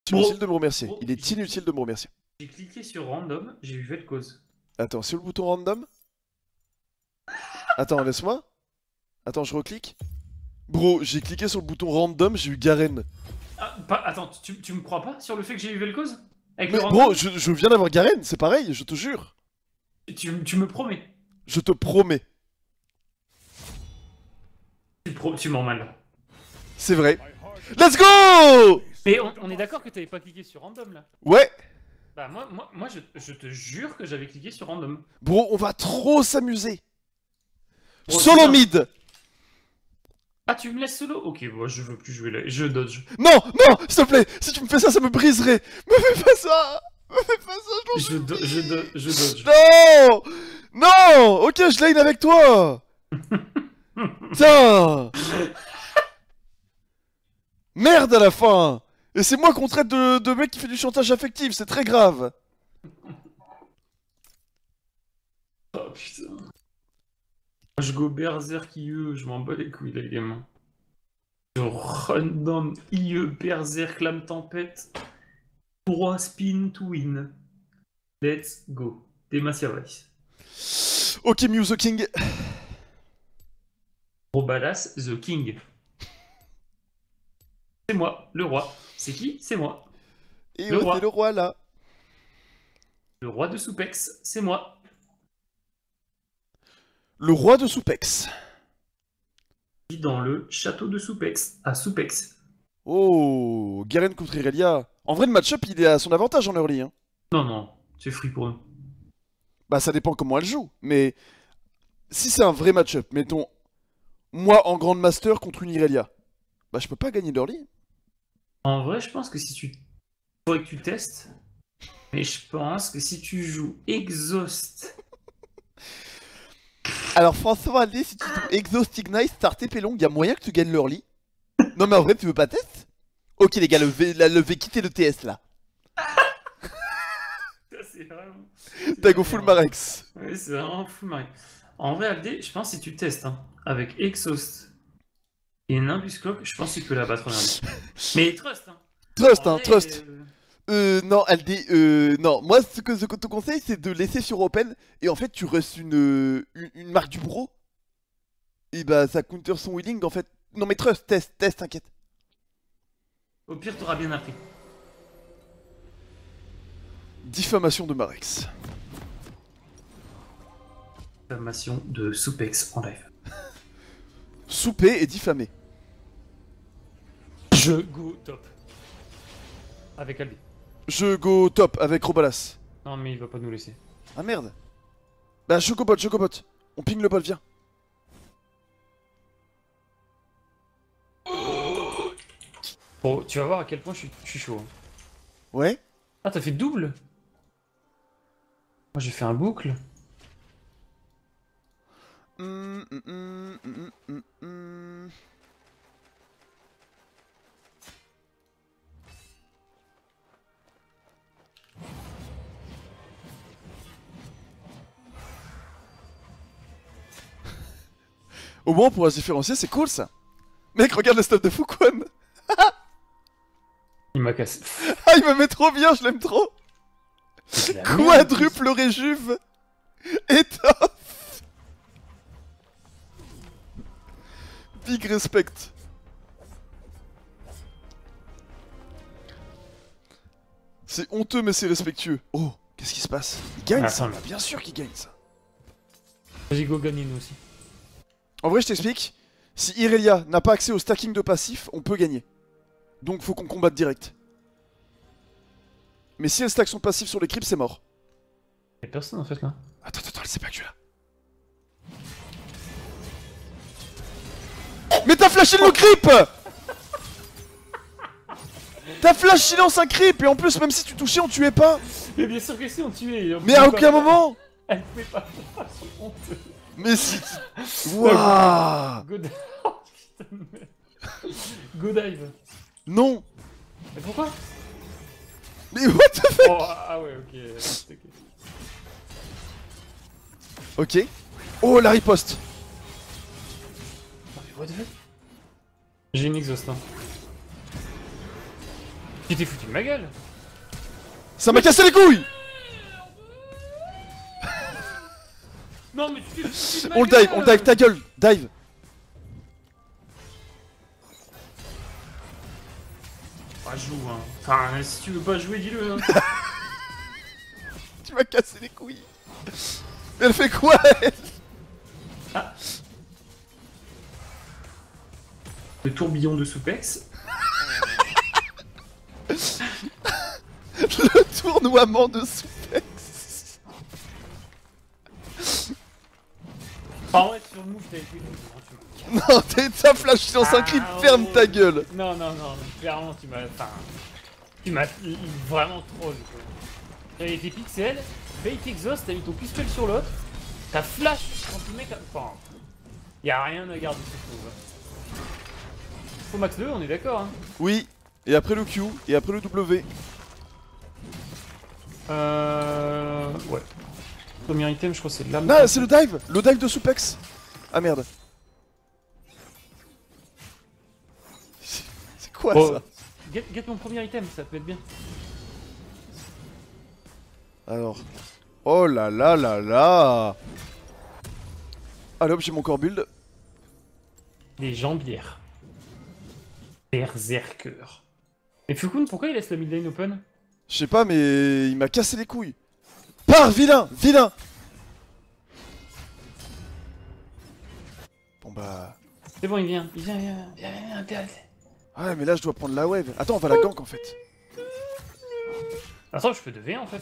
Inutile de me remercier. Bro, Il est inutile de me remercier. j'ai cliqué sur random, j'ai vu fait cause. Attends, c'est le bouton random? Attends, laisse-moi. Attends, je reclique. Bro, j'ai cliqué sur le bouton random, j'ai eu Garen. Ah, attends, tu me crois pas sur le fait que j'ai eu cause? Avec Mais le bro, random? je viens d'avoir Garen, c'est pareil, je te jure. Tu me promets. Je te promets. Tu mens mal. C'est vrai. Let's go! Mais on est d'accord que t'avais pas cliqué sur random là? Ouais. Bah moi je te jure que j'avais cliqué sur random. Bro, on va trop s'amuser. Bro, Solo c'est mid. Ah, tu me laisses solo? Ok, moi je veux plus jouer là, je dodge. Non, non, s'il te plaît. Si tu me fais ça, ça me briserait. Me fais pas ça. Me fais pas ça, Je dodge. Non. Non. Ok, je lane avec toi. Tiens. Merde à la fin. Et c'est moi qu'on traite de mec qui fait du chantage affectif, c'est très grave. Oh putain. Je go berserk IE, je m'en bats les couilles les gamins. Je run down IE berserk lame tempête. 3 spin to win. Let's go. Demacia Vice. Ok, Mew the King. Robalas the king. C'est moi, le roi. C'est qui? C'est moi. Et Le oh, roi. c'est le roi là. Le roi de Soupex, c'est moi. Le roi de Soupex. Je vis dans le château de Soupex, à Soupex. Oh, Garen contre Irelia. En vrai, le match-up, il est à son avantage en early. Hein. Non, non, c'est free pour nous. Bah, ça dépend comment elle joue. Mais si c'est un vrai match-up, mettons, moi en Grand Master contre une Irelia, bah, je peux pas gagner l'early. En vrai, je pense que si tu... faudrait que tu testes. Mais je pense que si tu joues Exhaust... Alors, François, allez, si tu joues Exhaust Ignite, Star TP long, il y a moyen que tu gagnes l'early. Non, mais en vrai, tu veux pas test? Ok, les gars, levez, quittez le TS là. C'est vraiment... T'as go full Marex. Oui, c'est vraiment fou, Marie. En vrai, Aldé, je pense que si tu testes hein, avec Exhaust et Nimbus Cloak, je pense que tu peux la battre en early. Mais trust, hein. Trust, En hein, vrai, trust. Non, Aldé, non. Moi, ce que je te conseille, c'est de laisser sur Open et en fait, tu restes une marque du bro. Et bah, ça counter son willing en fait. Non, mais trust, test, t'inquiète. Au pire, t'auras bien appris. Diffamation de Marex. Formation de Soupex en live. Souper et diffamé. Je go top. Avec Aldé. Je go top avec Robalas. Non, mais il va pas nous laisser. Ah merde. Bah, je go bot. On ping le bot, viens. Bon, tu vas voir à quel point je suis chaud. Hein. Ouais. Ah, t'as fait double? Moi, j'ai fait un boucle. Au moins, on pourra se différencier, c'est cool ça. Mec, regarde le stuff de Fuquan. Il m'a cassé. Ah, il me met trop bien, je l'aime trop. C'est de la merde, Quadruple réjuve. Étoffe. Big respect. C'est honteux, mais c'est respectueux. Oh, qu'est-ce qui se passe? Il gagne Ah, ça? attends. Bah, bien sûr qu'il gagne ça. Vas-y, go gagner nous aussi. En vrai, je t'explique. Si Irelia n'a pas accès au stacking de passif, on peut gagner. Donc faut qu'on combatte direct. Mais si elle stack son passif sur les creeps, c'est mort. Y'a personne en fait là. Attends, elle sait pas que tu es là. Mais t'as flashé le creep. T'as flash silence un creep et en plus même si tu touchais on tuait pas. Mais bien sûr que si, on tuait. Mais à aucun moment. Elle pouvait pas faire ça, c'est honteux. Mais si... Wouah. Go dive. Oh, putain de merde. Go dive. Non. Mais pourquoi? Mais what the fuck. Oh, ah ouais, ok. Ok. Oh la riposte. Oh, mais what the fuck? J'ai une exhaust hein. Tu t'es foutu de ma gueule. Ça m'a cassé les couilles. Non mais tu t'es foutu de ma On gueule. le dive, ta gueule, dive. Ah, joue hein. Enfin, si tu veux pas jouer, dis-le hein. Tu m'as cassé les couilles. Mais elle fait quoi elle? Ah. Le tourbillon de Soupex. Le tournoiement de Soupex. En vrai, sur le move, t'avais fait une... Non, t'as flash sur 5 creep, ferme ta gueule. Non, non, non, clairement, tu m'as... Enfin... Tu m'as vraiment troll, quoi. J'avais été pixel, fake exhaust, t'as mis ton pistol sur l'autre, t'as flash quand le mec... Enfin... Y'a rien à garder ce move. Faut max 2, on est d'accord, hein. Oui, et après le Q, et après le W. Ouais. Premier item, je crois que c'est l'âme. Non, c'est le dive de Soupex. Ah merde. C'est quoi ça? Get mon premier item, ça peut être bien. Alors. Oh là là là là. Allez hop, j'ai mon core build. Des jambières. Berserker. Et Fukun, pourquoi il laisse le mid lane open? Je sais pas, mais il m'a cassé les couilles. Pars, vilain, vilain. Bon bah... C'est bon, il vient, viens. Ouais, mais là je dois prendre la wave. Attends, on va la gank en fait. Attends, je peux 2v en fait.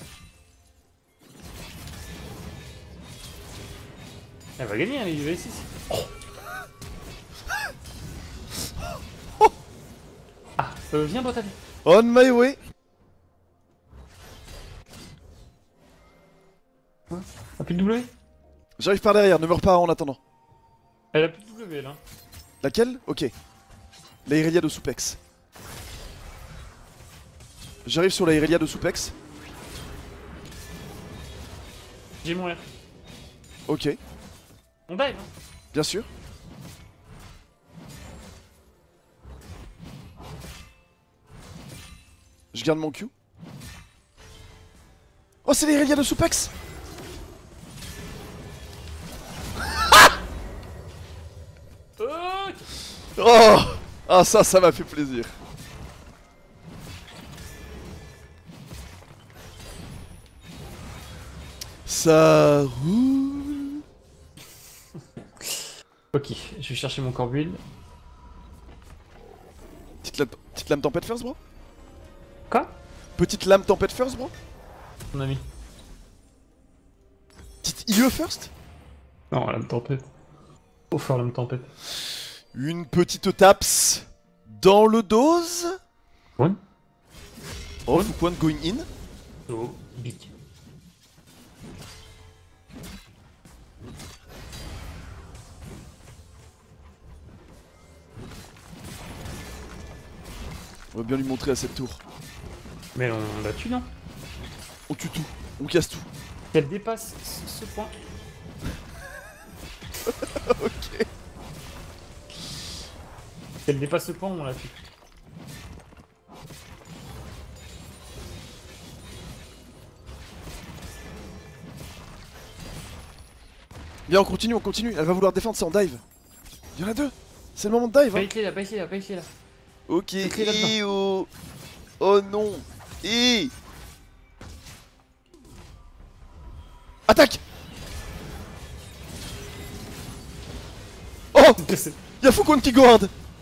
Elle va gagner, hein, les UV6. Ah, viens, bot allez. On my way. A plus de W? J'arrive par derrière, ne meurs pas en attendant. Elle a plus de W là. Laquelle? Ok. La Irelia de Soupex. J'arrive sur la Irelia de Soupex. J'ai mon R. Ok, On dive, hein. bien sûr. Je garde mon Q. Oh, c'est l'Irelia de Soupex. Oh. Ah, ça m'a fait plaisir. Ça roule. Ok, je vais chercher mon core build. Petite lame tempête first, bro. Quoi? Petite lame tempête first, bro. Mon ami. Petite IE first. Non, la tempête. Faut faire la tempête. Une petite taps dans le dose. Ouais. Oh, Fukun going in. So big. On va bien lui montrer à cette tour. Mais on l'a tue, non? On tue tout, on casse tout. Si elle dépasse ce point. Ok. Si elle dépasse ce point, on la tue. Bien, on continue. Elle va vouloir défendre, c'est en dive. Il y en a deux. C'est le moment de dive. Hein. Bait-les là, bait-les là. Ok, Écris là-dedans. et oh. Oh non. Et. Attaque. Oh. Y'a Fukun qui guard.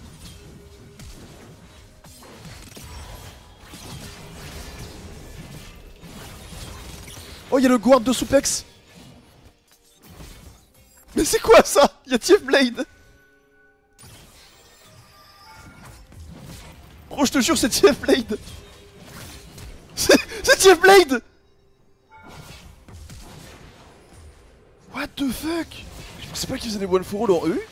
Oh, y'a le guard de Soupex. Mais c'est quoi ça? Y'a TF Blade. Gros, je te jure, c'est TF Blade. C'est TF Blade. What the fuck? Je pensais pas qu'ils faisaient des one for all en E.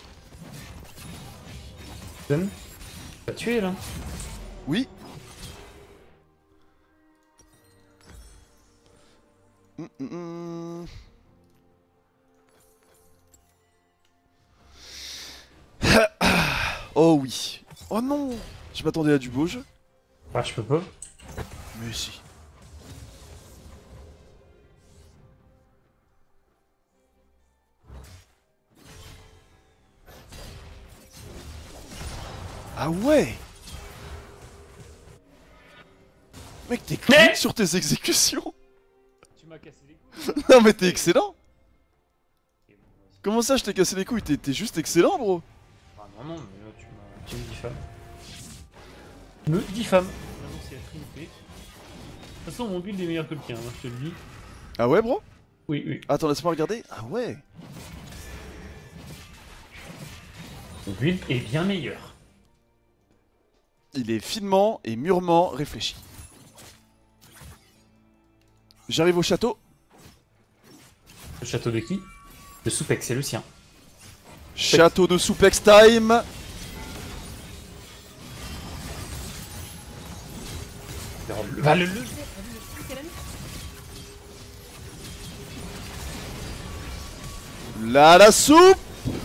Zen. T'as tué là. Oui. Oh oui. Oh non. Je m'attendais à du beau jeu. Ah, je peux pas. Mais si. Ah ouais. Mec, t'es clean sur tes exécutions. Tu m'as cassé les couilles. Non mais t'es excellent. Comment ça je t'ai cassé les couilles? T'es juste excellent, bro. Ah non, non, mais là tu me diffames. Tu me diffames. Maintenant c'est la trinité. De toute façon mon build est meilleur que le tien, hein, je te le dis. Ah ouais, bro? Oui, oui. Attends, laisse-moi regarder. Ah ouais. Mon build est bien meilleur. Il est finement et mûrement réfléchi. J'arrive au château. Le château de qui? De Soupex, c'est le sien. Château de Soupex time. Va le lever. Là, la soupe.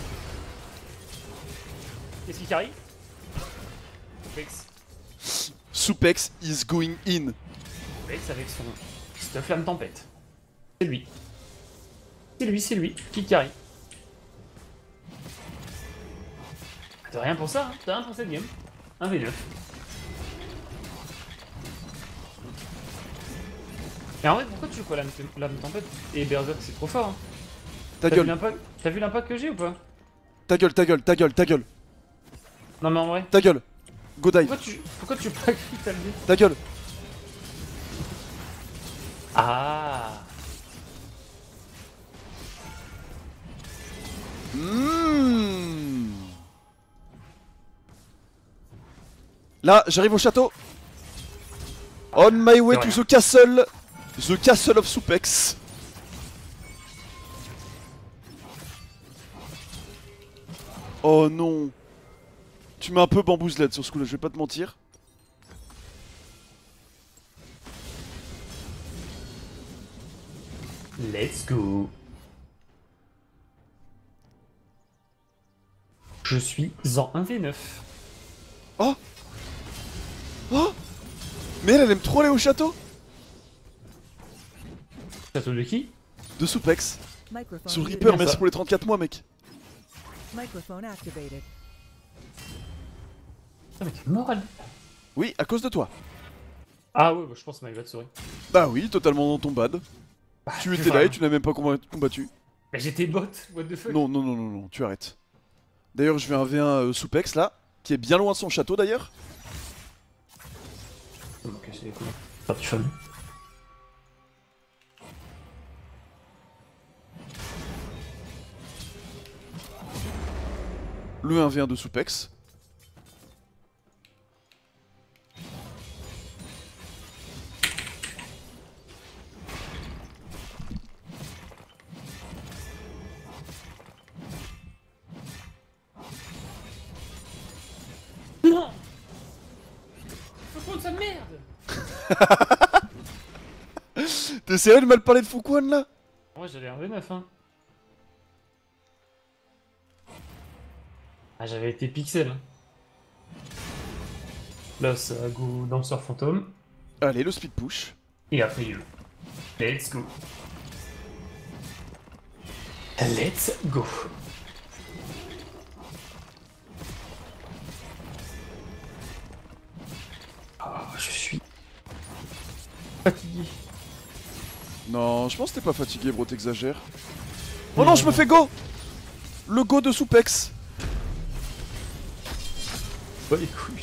Qu'est-ce qui arrive? Soupex. Soupex is going in. Soupex avec son stuff flamme tempête. C'est lui. C'est lui. Qui carry. T'as rien pour ça, hein. T'as rien pour cette game. 1v9. Mais en vrai, pourquoi tu joues pas lame tempête et Berserk, c'est trop fort, hein. Ta gueule, T'as vu l'impact que j'ai ou pas? ta gueule, ta gueule, ta gueule, ta gueule, Non mais en vrai. ta gueule. Go dive. Pourquoi tu pas crit ta vie? Ta gueule. Ah. Mmh. Là, j'arrive au château. On my way to the castle. The castle of Soupex. Oh non. Tu m'as un peu bambouzelette sur ce coup là, je vais pas te mentir. Let's go. Je suis en 1v9. Oh. Oh. Mais elle aime trop aller au château. Château de qui? De Soupex. Microphone Sur muted. Reaper, merci pour les 34 mois mec. Microphone activated. Ah mais t'es moral. Oui, à cause de toi. Ah ouais, bah, je pense que my bad, sorry. Bah oui, totalement dans ton bad. Bah, Tu étais là et tu n'as même pas combattu. Bah j'étais bot, what the fuck. Non, non, non, non, non, tu arrêtes. D'ailleurs, je vais un V1 Soupex là, qui est bien loin de son château d'ailleurs. Ça m'a cassé les couilles. Ah, tu fais. Le 1v1 de Soupex. Non. Faut prendre sa merde. T'es sérieux de mal parler de Fouquan là? Ouais, j'allais un V9, hein. Ah, j'avais été pixel. Là, ça go danseur fantôme. Allez, le speed push. Et après, let's go. Let's go. Ah, je suis fatigué. Non, je pense que t'es pas fatigué, bro, t'exagères. Oh non, je me fais go! Le go de Soupex. Bah les couilles.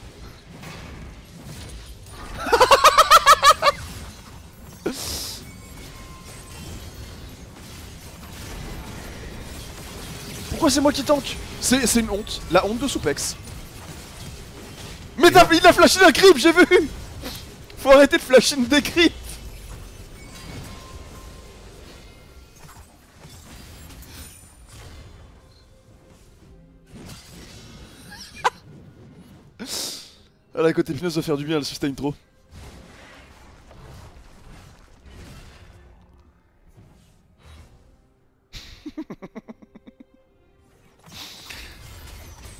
Pourquoi c'est moi qui tank? C'est une honte, la honte de Soupex. Mais il a flashé la creep, j'ai vu! Faut arrêter de flasher des creeps! Ah la côté épineuse va faire du bien, elle sustain trop.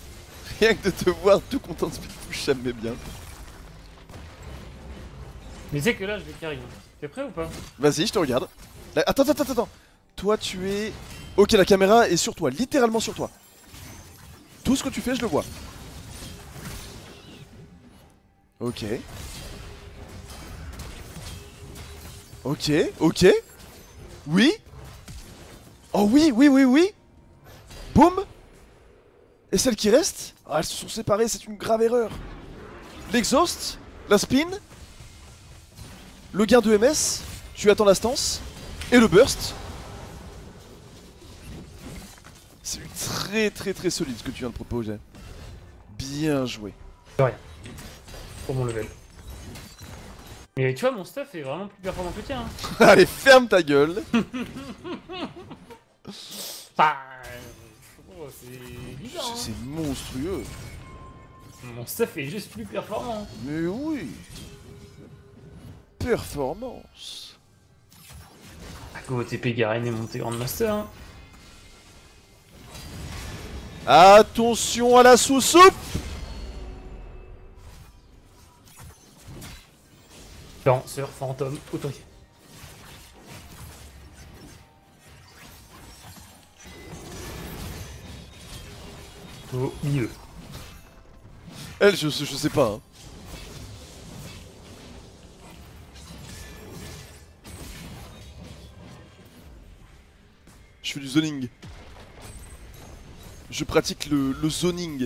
Rien que de te voir tout content de speed push, ça me met bien. Mais c'est que là, je vais carry. T'es prêt ou pas? Vas-y, je te regarde. Là, attends, attends, attends, attends. Toi, tu es... Ok, la caméra est sur toi, littéralement sur toi. Tout ce que tu fais, je le vois. Ok. Ok, ok. Oui. Oh oui, oui, oui, oui. Boum. Et celles qui restent, ah, elles se sont séparées, c'est une grave erreur. L'exhaust, la spin, le gain de MS, tu attends la stance, et le burst. C'est très très très solide ce que tu viens de proposer. Bien joué. De rien. Pour mon level. Mais tu vois, mon stuff est vraiment plus performant que le tien. Hein. Allez, ferme ta gueule. Enfin, c'est bizarre. Hein. C'est monstrueux. Mon stuff est juste plus performant. Mais oui. Performance. Go TP Garen est monté Grandmaster. Hein. Attention à la sous-soupe. Danseur fantôme autorisé. Au milieu. Elle, je sais pas. Hein. Je fais du zoning. Je pratique le zoning.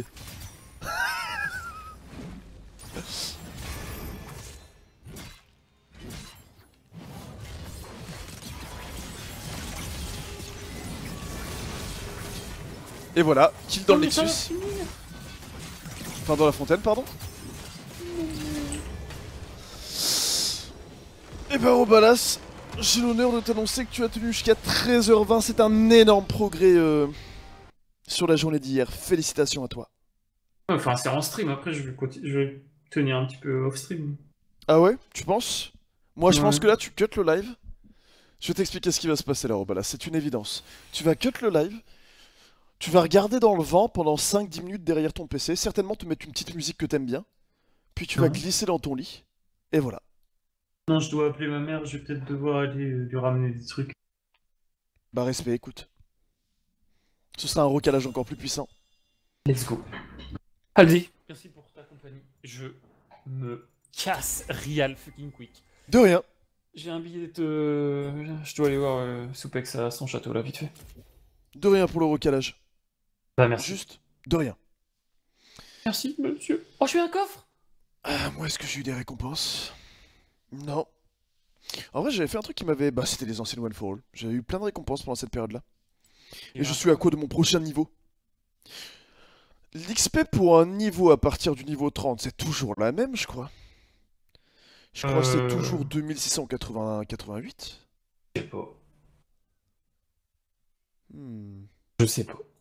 Et voilà, kill dans le Nexus. Enfin dans la fontaine, pardon. Et bah Robalas, j'ai l'honneur de t'annoncer que tu as tenu jusqu'à 13h20, c'est un énorme progrès sur la journée d'hier. Félicitations à toi. Enfin, c'est en stream, après je vais tenir un petit peu off stream. Ah ouais, tu penses? Moi je pense Ouais. que là tu cut le live. Je vais t'expliquer ce qui va se passer là Robalas, c'est une évidence. Tu vas cut le live. Tu vas regarder dans le vent pendant 5-10 minutes derrière ton PC, certainement te mettre une petite musique que t'aimes bien, puis tu vas Ouais. glisser dans ton lit, et voilà. Non, je dois appeler ma mère, je vais peut-être devoir aller lui ramener des trucs. Bah respect, écoute. Ce sera un recalage encore plus puissant. Let's go. Aldi. Merci pour ta compagnie. Je me casse real fucking quick. De rien. J'ai un billet de... Je dois aller voir Soupex à son château là, vite fait. De rien pour le recalage. Bah merci. Juste, de rien. Merci monsieur. Oh, je suis un coffre. Ah, moi, est-ce que j'ai eu des récompenses? Non. En vrai, j'avais fait un truc qui m'avait... Bah, c'était les anciennes One for All. J'avais eu plein de récompenses pendant cette période-là. Et je suis à quoi de mon prochain niveau? L'XP pour un niveau à partir du niveau 30, c'est toujours la même, je crois. Je crois que c'est toujours 2688. Je sais pas. Hmm. Je sais pas.